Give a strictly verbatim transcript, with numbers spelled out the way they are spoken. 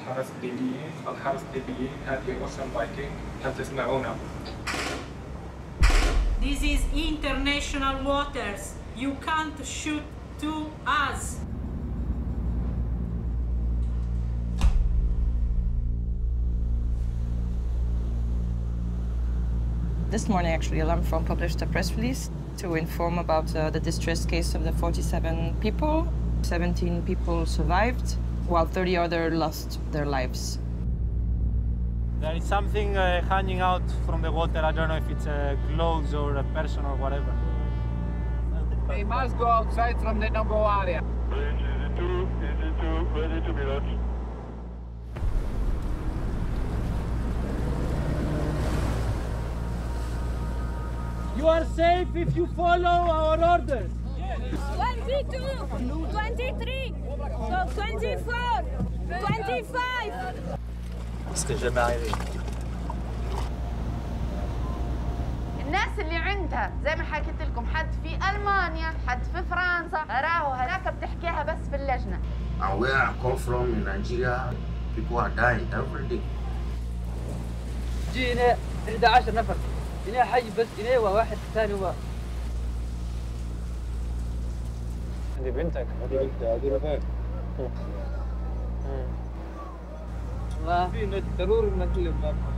الحرس الليبيين الحرس الليبيين هذه اوشن فايكنج هل تسمعونا؟ This is international waters. You can't shoot to us. This morning, actually, Alarm Front published a press release to inform about uh, the distress case of the forty-seven people. seventeen people survived, while thirty others lost their lives. There is something uh, hanging out from the water. I don't know if it's uh, clothes or a person or whatever. We must go outside from the no-go area. Easy two, easy two, ready to be launched. You are safe if you follow our orders. twenty-two, twenty-three, so twenty-four, twenty-five. C'était jamais arrivé. الناس اللي عندها زي ما حكيت لكم حد في ألمانيا، حد في فرنسا، راهو هناك بتحكيها بس في اللجنة. And where I come from in Nigeria, people are dying every day. جينا إحدى عشر نفر. هنا حي بس هنا وواحد ثاني هو. هذه بنتك. هذه بنتك. هذه رفاق. والله في ضروري نكلم